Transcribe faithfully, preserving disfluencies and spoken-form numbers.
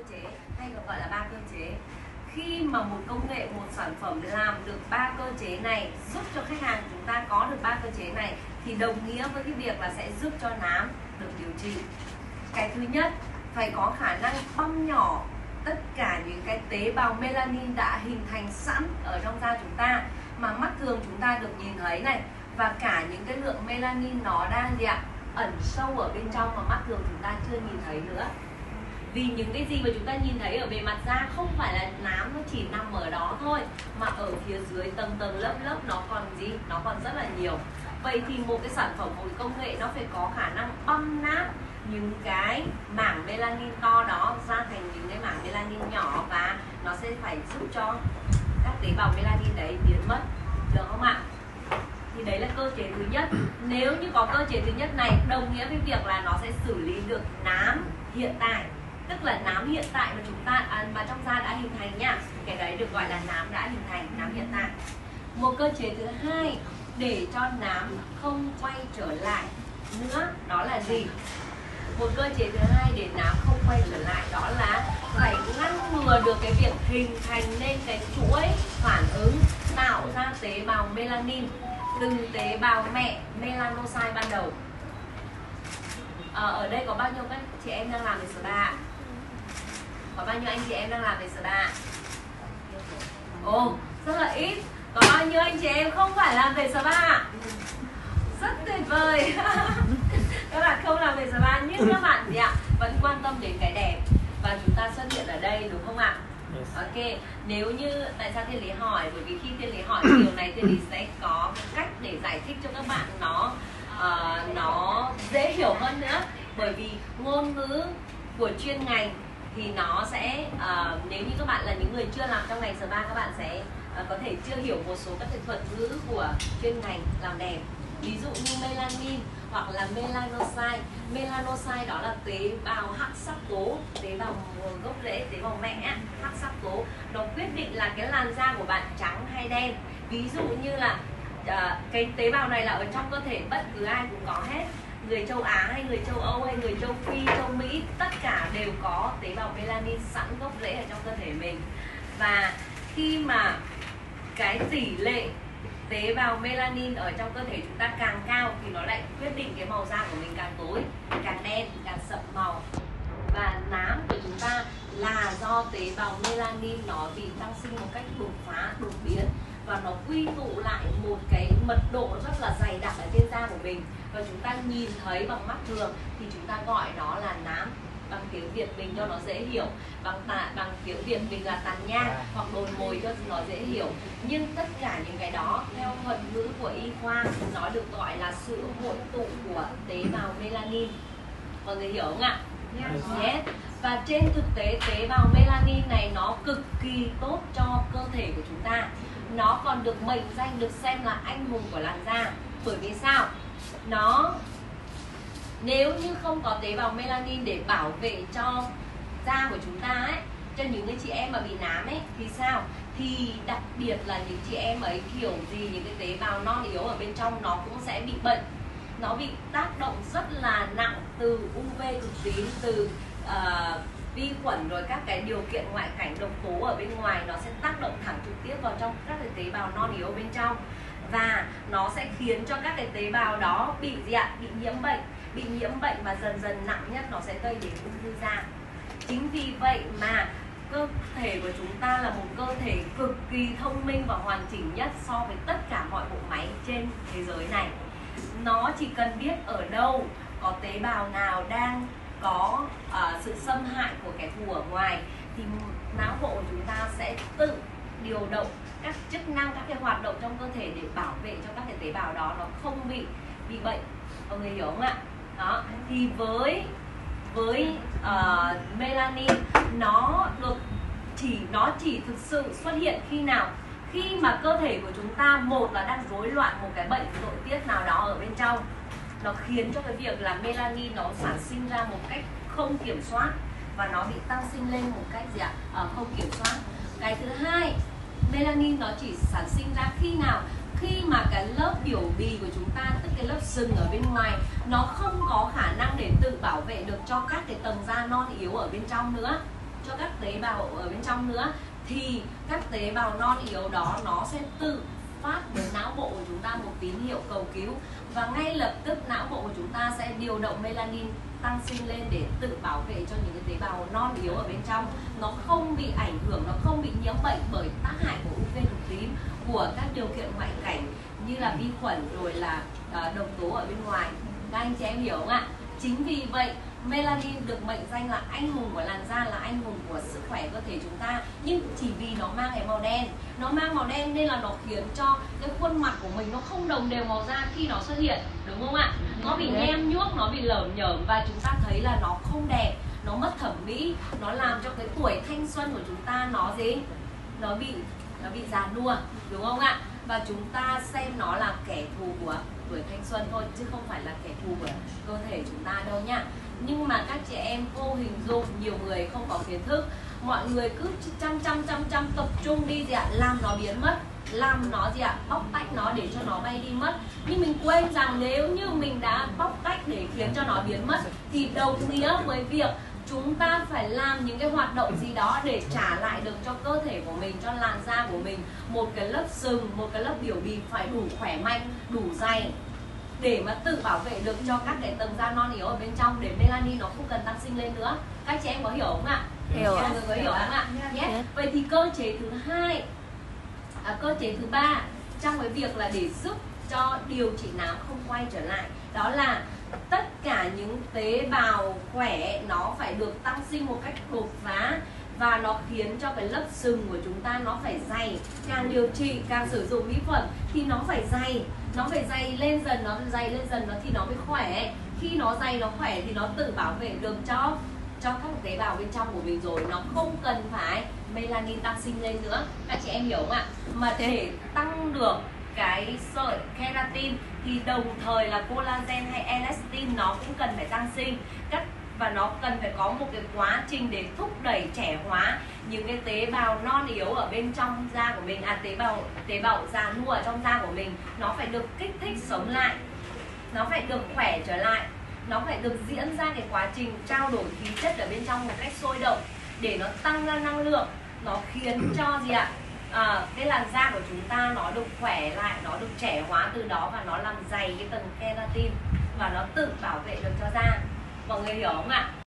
chế hay còn gọi là ba cơ chế. Khi mà một công nghệ, một sản phẩm làm được ba cơ chế này, giúp cho khách hàng chúng ta có được ba cơ chế này, thì đồng nghĩa với cái việc là sẽ giúp cho nám được điều trị. Cái thứ nhất, phải có khả năng băm nhỏ tất cả những cái tế bào melanin đã hình thành sẵn ở trong da chúng ta mà mắt thường chúng ta được nhìn thấy này, và cả những cái lượng melanin nó đang gì ạ? Ẩn sâu ở bên trong mà mắt thường chúng ta chưa nhìn thấy nữa. Vì những cái gì mà chúng ta nhìn thấy ở bề mặt da không phải là nám nó chỉ nằm ở đó thôi, mà ở phía dưới tầng tầng lớp lớp nó còn gì? Nó còn rất là nhiều. Vậy thì một cái sản phẩm, một công nghệ nó phải có khả năng băm nát những cái mảng melanin to đó ra thành những cái mảng melanin nhỏ, và nó sẽ phải giúp cho các tế bào melanin đấy biến mất, được không ạ? Thì đấy là cơ chế thứ nhất. Nếu như có cơ chế thứ nhất này, đồng nghĩa với việc là nó sẽ xử lý được nám hiện tại, tức là nám hiện tại mà chúng ta à, mà trong da đã hình thành nhá, cái đấy được gọi là nám đã hình thành, nám hiện tại. Một cơ chế thứ hai để cho nám không quay trở lại nữa, đó là gì? Một cơ chế thứ hai để nám không quay trở lại, đó là phải ngăn ngừa được cái việc hình thành nên cái chuỗi phản ứng tạo ra tế bào melanin từ tế bào mẹ melanocyte ban đầu. À, ở đây có bao nhiêu các chị em đang làm về spa? Có bao nhiêu anh chị em đang làm về spa? Ồ, rất là ít. Có bao nhiêu anh chị em không phải làm về spa? Rất tuyệt vời. Các bạn không làm về spa nhưng các bạn gì ạ? Vẫn quan tâm đến cái đẹp và chúng ta xuất hiện ở đây, đúng không ạ? Ok, nếu như tại sao Thiên Lý hỏi, bởi vì khi Thiên Lý hỏi điều này, Thiên Lý sẽ có cách để giải thích cho các bạn nó uh, nó dễ hiểu hơn nữa. Bởi vì ngôn ngữ của chuyên ngành thì nó sẽ uh, nếu như các bạn là những người chưa làm trong ngành spa, các bạn sẽ uh, có thể chưa hiểu một số các cái thuật ngữ của chuyên ngành làm đẹp. Ví dụ như melanin hoặc là melanocyte. Melanocyte đó là tế bào hắc sắc tố, tế bào gốc rễ, tế bào mẹ hắc sắc tố. Nó quyết định là cái làn da của bạn trắng hay đen. Ví dụ như là uh, cái tế bào này là ở trong cơ thể bất cứ ai cũng có hết. Người châu Á hay người châu Âu hay người châu Phi, châu Mỹ, tất cả đều có tế bào melanin sẵn gốc rễ ở trong cơ thể mình. Và khi mà cái tỷ lệ tế bào melanin ở trong cơ thể chúng ta càng cao thì nó lại quyết định cái màu da của mình càng tối, càng đen, càng sậm màu. Và nám của chúng ta là do tế bào melanin nó bị tăng sinh một cách đột phá, đột biến, và nó quy tụ lại một cái mật độ rất là dày đặc ở trên da của mình, và chúng ta nhìn thấy bằng mắt thường thì chúng ta gọi nó là nám. Bằng tiếng Việt mình cho nó dễ hiểu, bằng tạ, bằng tiếng Việt mình là tàn nhang hoặc đồi mồi cho nó dễ hiểu. Nhưng tất cả những cái đó theo thuật ngữ của y khoa nó được gọi là sự hội tụ của tế bào melanin. Mọi người hiểu không ạ? Yes. Yes. Và trên thực tế tế bào melanin này nó cực kỳ tốt cho cơ thể của chúng ta. Nó còn được mệnh danh, được xem là anh hùng của làn da. Bởi vì sao? Nó Nếu như không có tế bào melanin để bảo vệ cho da của chúng ta ấy, cho những cái chị em mà bị nám ấy, thì sao? Thì đặc biệt là những chị em ấy kiểu gì những cái tế bào non yếu ở bên trong nó cũng sẽ bị bệnh. Nó bị tác động rất là nặng từ u vê cực tím, từ uh, vi khuẩn, rồi các cái điều kiện ngoại cảnh độc tố ở bên ngoài, nó sẽ tác động thẳng trực tiếp vào trong các cái tế bào non yếu bên trong. Và nó sẽ khiến cho các cái tế bào đó bị gì ạ? Bị nhiễm bệnh. Bị nhiễm bệnh và dần dần nặng nhất nó sẽ gây đến ung thư da. Chính vì vậy mà cơ thể của chúng ta là một cơ thể cực kỳ thông minh và hoàn chỉnh nhất so với tất cả mọi bộ máy trên thế giới này. Nó chỉ cần biết ở đâu có tế bào nào đang có uh, sự xâm hại của kẻ thù ở ngoài thì não bộ của chúng ta sẽ tự điều động các chức năng, các cái hoạt động trong cơ thể để bảo vệ cho các cái tế bào đó nó không bị bị bệnh. Mọi người hiểu không ạ? Đó, thì với với uh, melanin nó được chỉ nó chỉ thực sự xuất hiện khi nào? Khi mà cơ thể của chúng ta, một là đang rối loạn một cái bệnh nội tiết nào đó ở bên trong, nó khiến cho cái việc là melanin nó sản sinh ra một cách không kiểm soát và nó bị tăng sinh lên một cách gì ạ? À, không kiểm soát. Cái thứ hai, melanin nó chỉ sản sinh ra khi nào? Khi mà cái lớp biểu bì của chúng ta, tức cái lớp sừng ở bên ngoài, nó không có khả năng để tự bảo vệ được cho các cái tầng da non yếu ở bên trong nữa. cho các tế bào ở bên trong nữa, thì các tế bào non yếu đó nó sẽ tự phát đến não bộ của chúng ta một tín hiệu cầu cứu, và ngay lập tức não bộ của chúng ta sẽ điều động melanin tăng sinh lên để tự bảo vệ cho những cái tế bào non yếu ở bên trong, nó không bị ảnh hưởng, nó không bị nhiễm bệnh bởi tác hại của u vê cực tím, của các điều kiện ngoại cảnh như là vi khuẩn rồi là uh, độc tố ở bên ngoài. Các anh chị em hiểu không ạ? Chính vì vậy melanin được mệnh danh là anh hùng của làn da, là anh hùng của sức khỏe cơ thể chúng ta, nhưng chỉ vì nó mang cái màu đen, nó mang màu đen nên là nó khiến cho cái khuôn mặt của mình nó không đồng đều màu da khi nó xuất hiện, đúng không ạ? Nó bị nhem nhuốc, nó bị lởm nhởm, và chúng ta thấy là nó không đẹp, nó mất thẩm mỹ, nó làm cho cái tuổi thanh xuân của chúng ta nó gì? Nó bị nó bị già nua, đúng không ạ? Và chúng ta xem nó là kẻ thù của tuổi thanh xuân thôi, chứ không phải là kẻ thù của cơ thể chúng ta đâu nha. Nhưng mà các chị em vô hình dung, nhiều người không có kiến thức, mọi người cứ chăm chăm chăm chăm tập trung đi gì ạ, làm nó biến mất, làm nó gì ạ, bóc tách nó để cho nó bay đi mất. Nhưng mình quên rằng nếu như mình đã bóc tách để khiến cho nó biến mất thì đồng nghĩa với việc chúng ta phải làm những cái hoạt động gì đó để trả lại được cho cơ thể của mình, cho làn da của mình một cái lớp sừng, một cái lớp biểu bì phải đủ khỏe mạnh, đủ dày, để mà tự bảo vệ được cho các cái tầng da non yếu ở bên trong, để melanin nó không cần tăng sinh lên nữa. Các chị em có hiểu không ạ? Hiểu ạ. Mọi người có hiểu không ạ? Yes. Vậy thì cơ chế thứ hai, à, cơ chế thứ ba trong cái việc là để giúp cho điều trị nám không quay trở lại, đó là tất cả những tế bào khỏe nó phải được tăng sinh một cách đột phá, và nó khiến cho cái lớp sừng của chúng ta nó phải dày. Càng điều trị, càng sử dụng mỹ phẩm thì nó phải dày, nó phải dày lên dần, nó dày lên dần nó thì nó mới khỏe. Khi nó dày, nó khỏe thì nó tự bảo vệ được cho cho các tế bào bên trong của mình rồi, nó không cần phải melanin tăng sinh lên nữa. Các chị em hiểu không ạ? Mà để tăng được cái sợi keratin thì đồng thời là collagen hay elastin nó cũng cần phải tăng sinh các, và nó cần phải có một cái quá trình để thúc đẩy trẻ hóa những cái tế bào non yếu ở bên trong da của mình, à tế bào tế bào già nua ở trong da của mình, nó phải được kích thích sống lại, nó phải được khỏe trở lại, nó phải được diễn ra cái quá trình trao đổi khí chất ở bên trong một cách sôi động để nó tăng ra năng lượng, nó khiến cho gì ạ? À, cái làn da của chúng ta nó được khỏe lại, nó được trẻ hóa từ đó, và nó làm dày cái tầng keratin và nó tự bảo vệ được cho da. Mọi người hiểu không ạ?